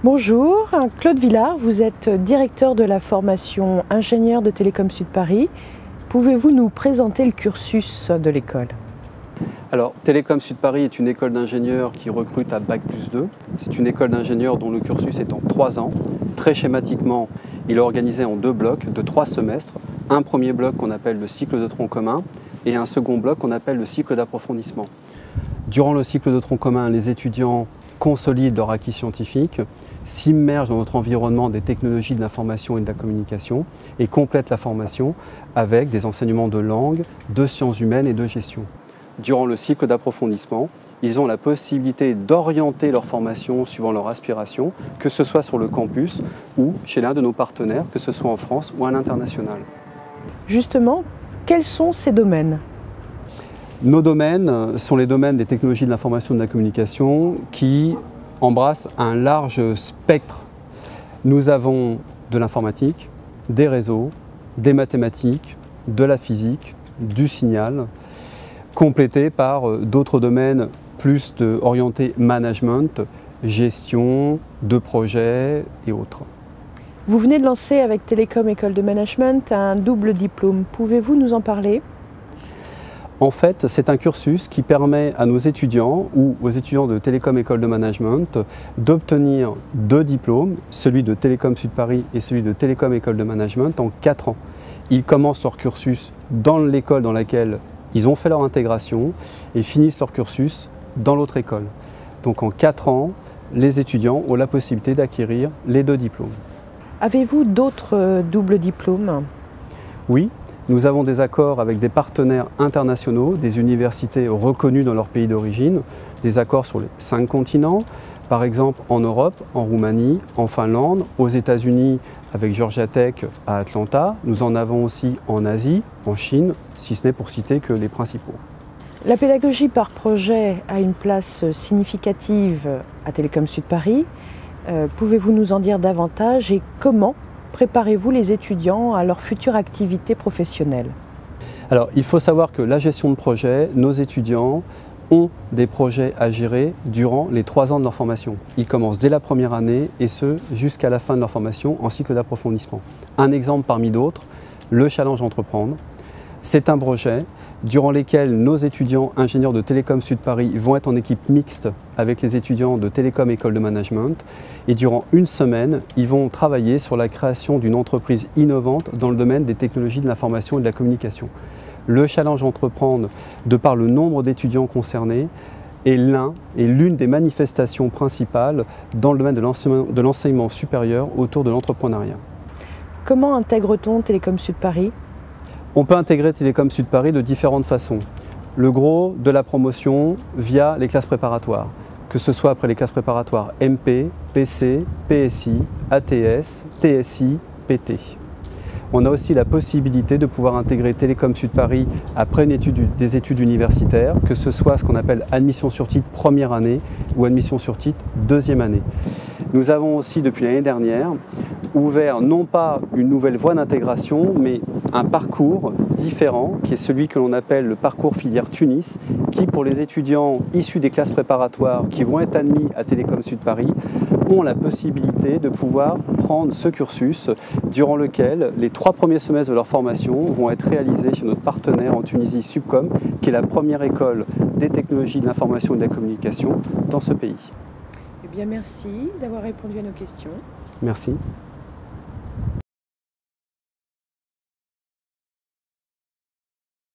Bonjour, Claude Villard, vous êtes directeur de la formation ingénieur de Télécom Sud Paris. Pouvez-vous nous présenter le cursus de l'école? Alors, Télécom Sud Paris est une école d'ingénieurs qui recrute à Bac+2. C'est une école d'ingénieurs dont le cursus est en 3 ans. Très schématiquement, il est organisé en 2 blocs de 3 semestres. Un premier bloc qu'on appelle le cycle de tronc commun et un second bloc qu'on appelle le cycle d'approfondissement. Durant le cycle de tronc commun, les étudiants consolident leur acquis scientifique, s'immergent dans notre environnement des technologies de l'information et de la communication et complètent la formation avec des enseignements de langue, de sciences humaines et de gestion. Durant le cycle d'approfondissement, ils ont la possibilité d'orienter leur formation suivant leur aspiration, que ce soit sur le campus ou chez l'un de nos partenaires, que ce soit en France ou à l'international. Justement, quels sont ces domaines? Nos domaines sont les domaines des technologies de l'information et de la communication qui embrassent un large spectre. Nous avons de l'informatique, des réseaux, des mathématiques, de la physique, du signal, complétés par d'autres domaines plus orientés management, gestion de projets et autres. Vous venez de lancer avec Télécom École de Management un double diplôme. Pouvez-vous nous en parler? En fait, c'est un cursus qui permet à nos étudiants ou aux étudiants de Télécom École de Management d'obtenir 2 diplômes, celui de Télécom Sud Paris et celui de Télécom École de Management en 4 ans. Ils commencent leur cursus dans l'école dans laquelle ils ont fait leur intégration et finissent leur cursus dans l'autre école. Donc en 4 ans, les étudiants ont la possibilité d'acquérir les 2 diplômes. Avez-vous d'autres doubles diplômes? Oui. Nous avons des accords avec des partenaires internationaux, des universités reconnues dans leur pays d'origine, des accords sur les 5 continents, par exemple en Europe, en Roumanie, en Finlande, aux États-Unis avec Georgia Tech à Atlanta. Nous en avons aussi en Asie, en Chine, si ce n'est pour citer que les principaux. La pédagogie par projet a une place significative à Télécom Sud Paris. Pouvez-vous nous en dire davantage et comment préparez-vous les étudiants à leur future activité professionnelle? Alors, il faut savoir que la gestion de projet, nos étudiants ont des projets à gérer durant les 3 ans de leur formation. Ils commencent dès la première année et ce, jusqu'à la fin de leur formation en cycle d'approfondissement. Un exemple parmi d'autres, le Challenge Entreprendre. C'est un projet durant lequel nos étudiants ingénieurs de Télécom Sud Paris vont être en équipe mixte avec les étudiants de Télécom École de Management et durant une semaine, ils vont travailler sur la création d'une entreprise innovante dans le domaine des technologies de l'information et de la communication. Le Challenge Entreprendre, de par le nombre d'étudiants concernés, est l'une des manifestations principales dans le domaine de l'enseignement supérieur autour de l'entrepreneuriat. Comment intègre-t-on Télécom Sud Paris? On peut intégrer Télécom Sud Paris de différentes façons. Le gros de la promotion via les classes préparatoires, que ce soit après les classes préparatoires MP, PC, PSI, ATS, TSI, PT. On a aussi la possibilité de pouvoir intégrer Télécom Sud Paris après des études universitaires, que ce soit ce qu'on appelle admission sur titre première année ou admission sur titre deuxième année. Nous avons aussi depuis l'année dernière ouvert non pas une nouvelle voie d'intégration, mais un parcours différent qui est celui que l'on appelle le parcours filière Tunis, qui pour les étudiants issus des classes préparatoires qui vont être admis à Télécom Sud Paris ont la possibilité de pouvoir prendre ce cursus durant lequel les 3 premiers semestres de leur formation vont être réalisés chez notre partenaire en Tunisie, Subcom, qui est la première école des technologies de l'information et de la communication dans ce pays. Eh bien, merci d'avoir répondu à nos questions. Merci.